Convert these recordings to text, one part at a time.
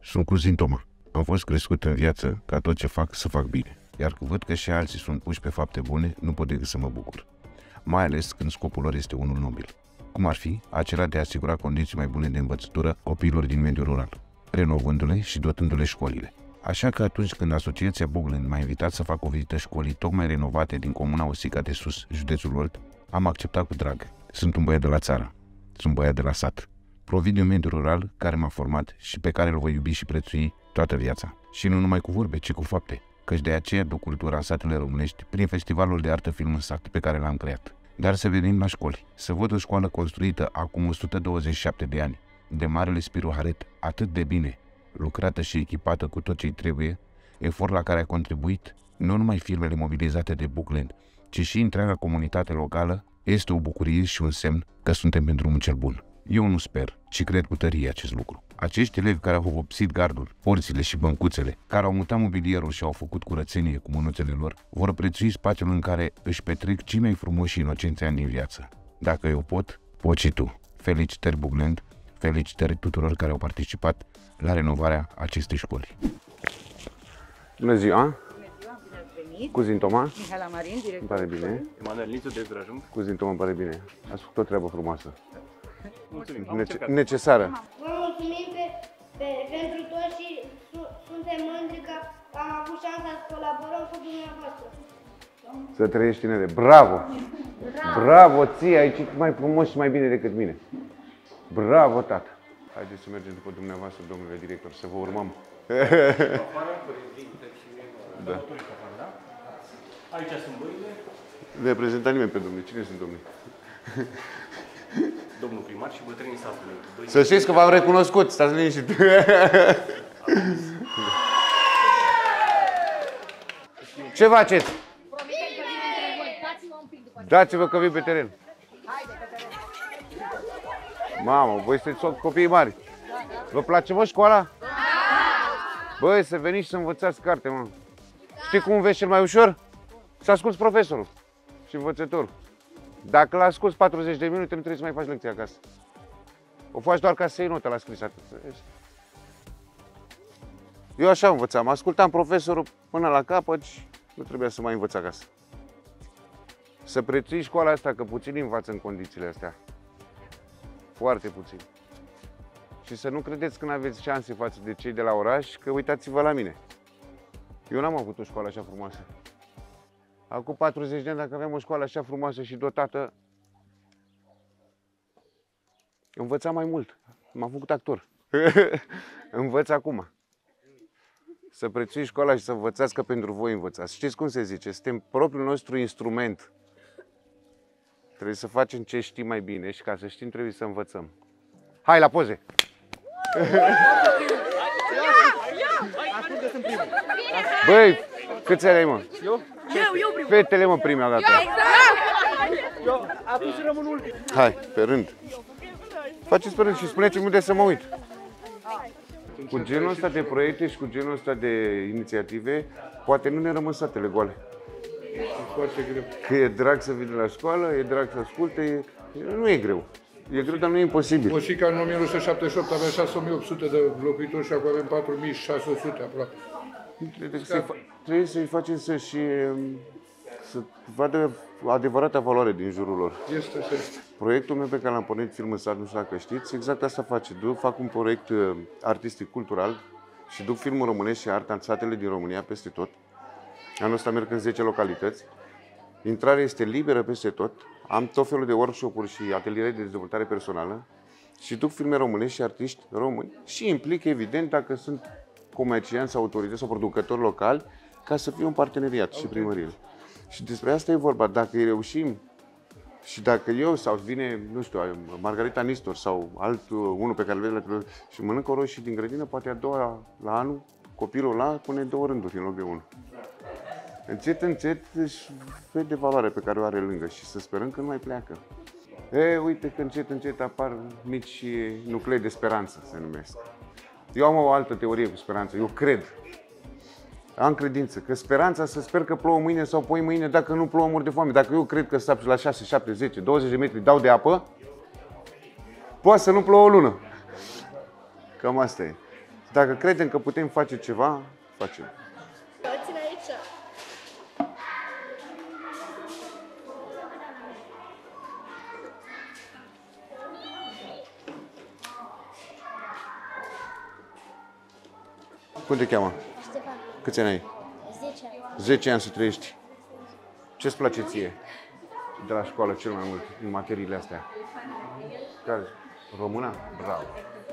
Sunt Cuzin Toma. Am fost crescut în viață ca tot ce fac să fac bine, iar când văd că și alții sunt puși pe fapte bune, nu pot decât să mă bucur. Mai ales când scopul lor este unul nobil. Cum ar fi acela de a asigura condiții mai bune de învățătură copiilor din mediul rural, renovându-le și dotându-le școlile. Așa că atunci când Asociația Bogland m-a invitat să fac o vizită școlii tocmai renovate din comuna Osica de Sus, județul Olt, am acceptat cu drag. Sunt un băiat de la țară. Sunt băiat de la sat. Provin din mediul rural care m-a format și pe care îl voi iubi și prețui toată viața. Și nu numai cu vorbe, ci cu fapte, căci de aceea duc cultura în satele românești prin festivalul de artă film în sat pe care l-am creat. Dar să venim la școli, să văd o școală construită acum 127 de ani, de marele Spiru Haret, atât de bine, lucrată și echipată cu tot ce-i trebuie, efort la care a contribuit nu numai firmele mobilizate de Bogland, ci și întreaga comunitate locală, este o bucurie și un semn că suntem pe drumul cel bun. Eu nu sper, ci cred cu tărie acest lucru. Acești elevi care au vopsit gardul, porțile și băncuțele, care au mutat mobilierul și au făcut curățenie cu mânuțele lor, vor prețui spațiul în care își petrec cei mai frumoși și inocenți ani din viață. Dacă eu pot, poți și tu. Felicitări Bogland, felicitări tuturor care au participat la renovarea acestei școli. Bună ziua! Bună ziua, bine ați venit! Cuzin Toma. Mihaela Marin, director. Îmi pare bine. Emanuel Nițu de Grajum. Cuzin Toma, îmi pare bine. Ați făcut o treabă frumoasă. Mulțumim, am încercat. Necesară. Vă mulțumim pentru tot și suntem mândri că am avut șansa să colaborăm cu dumneavoastră. Să trăiești, tinere. Bravo! Bravo ție, ai citit mai frumos și mai bine decât mine. Bravo, tată! Haideți să mergem după dumneavoastră, domnule director, să vă urmăm. Da. Aici sunt băile. Nu ne prezenta nimeni pe domnule. Cine sunt domnule? Domnul primar și bătrânii satului. Să știți că v-am recunoscut, stați liniștit. Ce faceți? Dați-vă că vin pe teren. Mamă, voi sunteți copii mari. Vă place, mă, școala? Băi, să veniți și să învățați carte, mă. Știi cum înveți cel mai ușor? Să asculți profesorul și învățătorul. Dacă l-a asculți 40 de minute, nu trebuie să mai faci lecția acasă. O faci doar ca să iei notă la scris atât. Eu așa învățam, ascultam profesorul până la capăt și nu trebuia să mai învăț acasă. Să prețui școala asta, că puțin învață în condițiile astea. Foarte puțin. Și să nu credeți când aveți șanse față de cei de la oraș, că uitați-vă la mine. Eu n-am avut o școală așa frumoasă. Acum 40 de ani, dacă aveam o școală așa frumoasă și dotată, învățam mai mult. M-am făcut actor. Învăț acum. Să prețui școala și să învățați, că pentru voi învățați. Știți cum se zice? Suntem propriul nostru instrument. Trebuie să facem ce știm mai bine și ca să știm trebuie să învățăm. Hai la poze! Băi, câți ani ai, mă? Eu primul. Fetele, mă, prima dată. Eu atunci rămân ultim. Hai, pe rând. Faceți pe rând și spuneți-mi unde să mă uit. Cu genul ăsta de proiecte și cu genul ăsta de inițiative, poate nu ne rămân satele goale. Foarte greu. Că e drag să vină la școală, e drag să asculte, nu e greu. E greu, dar nu e imposibil. Osica în 1978 avea 6800 de locuitori și acum avem 4600 aproape. Trebuie să-i facem să vadă adevărata valoare din jurul lor. Este. Proiectul meu pe care l-am pornit, Film în Sat, nu știu dacă știți, exact asta face. Fac un proiect artistic-cultural și duc filmul românesc și arta în satele din România peste tot. Anul ăsta merg în 10 localități. Intrarea este liberă peste tot. Am tot felul de workshop-uri și ateliere de dezvoltare personală și duc filme românești și artiști români și implic, evident, dacă sunt comercianți, autorități sau producători locali, ca să fie un parteneriat și primărie. Și despre asta e vorba. Dacă îi reușim și dacă eu sau vine, nu știu, Margarita Nistor sau unul pe care îl vede la televizor și mănâncă o roșie din grădină, poate a doua la anul, copilul ăla pune 2 rânduri în loc de 1. Încet, încet își vede valoarea pe care o are lângă și să sperăm că nu mai pleacă. Uite că încet, încet apar mici nuclei de speranță, se numesc. Eu am o altă teorie cu speranță. Eu cred, am credință, că speranța să sper că plouă mâine sau poi mâine, dacă nu plouă mor de foame. Dacă eu cred că stau la 6, 7, 10, 20 de metri dau de apă, poate să nu plouă o lună. Cam asta e. Dacă credem că putem face ceva, facem. Ține aici. Cum te cheamă? Ștefan, Câți ani ai? 10 ani. 10 ani să trăiești. Ce-ți place ție de la școală cel mai mult în materiile astea? Care? Româna? Bravo.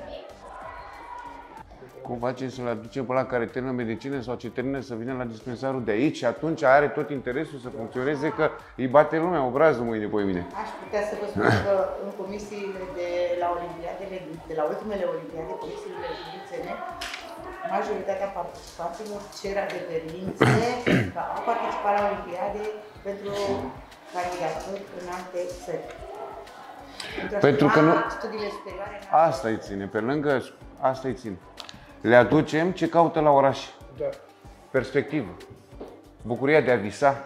Cum facem să-l aducem pe ăla care termină medicină sau ce termină să vină la dispensarul de aici și atunci are tot interesul să funcționeze că îi bate lumea obrazul mâine pe mine. Aș putea să vă spun că în comisiile de la olimpiadele, de la ultimele olimpiade, comisiile județene, majoritatea participanților cer adeverințe că au participat la olimpiade pentru candidaturi în alte țări. Pentru că nu... Studiile superioare. Asta îi ține, pe lângă asta îi ține. Le aducem ce caută la oraș. Da. Perspectivă. Bucuria de a visa.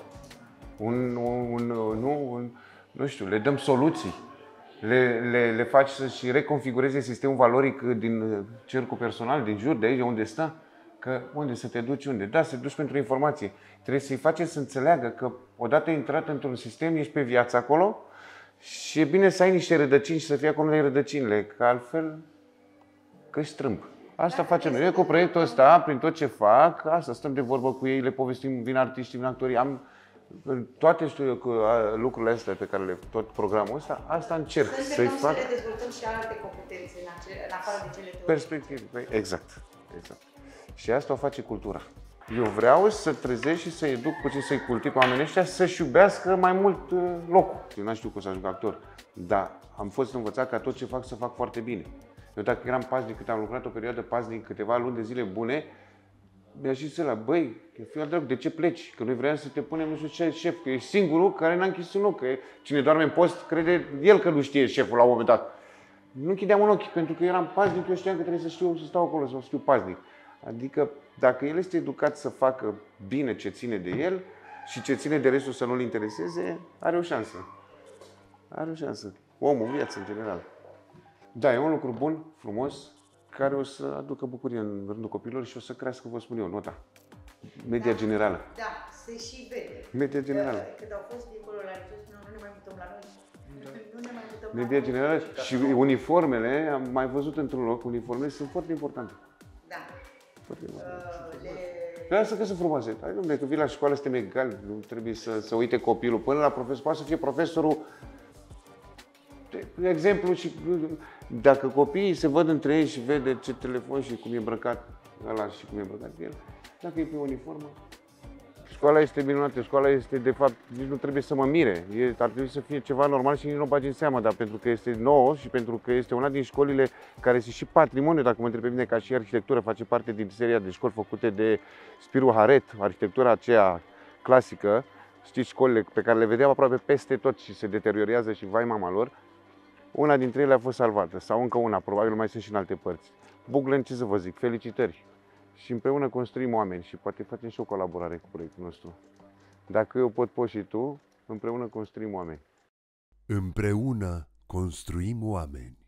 Nu știu, le dăm soluții. Le faci să-și reconfigureze sistemul valoric din cercul personal, din jur, de aici unde stă. Că unde să te duci, unde? Da, să te duci pentru informație. Trebuie să-i faci să înțeleagă că odată intrat într-un sistem, ești pe viață acolo și e bine să ai niște rădăcini și să fii acolo în rădăcinile, că altfel că îi strâmb. Asta facem noi. Eu cu proiectul ăsta, prin tot ce fac, asta stăm de vorbă cu ei, le povestim, vin artiștii, vin actorii, am toate lucrurile astea pe care tot programul ăsta, asta încerc să-i fac. Să le dezvoltăm și alte competențe în afară de cele teorice. Perspective, exact. Și asta o face cultura. Eu vreau să trezesc și să educ puțin, să-i cultiv pe oamenii ăștia să-și iubească mai mult locul. Eu n-am știut că o să ajung actor, dar am fost învățat ca tot ce fac să fac foarte bine. Eu dacă eram paznic, cât am lucrat o perioadă paznic, câteva luni de zile bune, mi-a zis ăla, băi, fiu al dracu, de ce pleci? Că noi vreau să te punem nu știu ce șef, că ești singurul care n-a închis un ochi, că cine doarme în post crede el că nu știe șeful la un moment dat. Nu închideam un ochi, pentru că eram paznic, eu știam că trebuie să știu să stau acolo, să fiu paznic. Adică dacă el este educat să facă bine ce ține de el și ce ține de restul să nu-l intereseze, are o șansă. Are o șansă. Omul, viața în general. Da, e un lucru bun, frumos, care o să aducă bucurie în rândul copilor și o să crească, vă spun eu, nota. Media generală. Da, se și vede. Media generală. Când au fost dincolo la liceu, nu ne mai mutăm la noi. Nu ne mai mutăm la Media noi. generală și uniformele, am mai văzut într-un loc, uniformele sunt foarte importante. Da. Foarte importante. Pe asta că sunt frumoase. Hai, dom'le, că vii la școală, suntem egali, nu trebuie să uite copilul. Până la profesor, poate să fie profesorul. De exemplu, și dacă copiii se văd între ei și vede ce telefon și cum e îmbrăcat ăla și cum e îmbrăcat el, dacă e pe uniformă, școala este minunată, școala este, de fapt, nici nu trebuie să mă mire. Ar trebui să fie ceva normal și nici nu o bagi în seamă, dar pentru că este nouă și pentru că este una din școlile care sunt și patrimoniu, dacă mă întreb pe mine, ca și arhitectură, face parte din seria de școli făcute de Spiru Haret, arhitectura aceea clasică, știți, școlile pe care le vedeam aproape peste tot și se deteriorează și vai mama lor, una dintre ele a fost salvată, sau încă una, probabil mai sunt și în alte părți. Buglen, ce să vă zic, felicitări! Și împreună construim oameni și poate facem și o colaborare cu proiectul nostru. Dacă eu poți și tu, împreună construim oameni. Împreună construim oameni.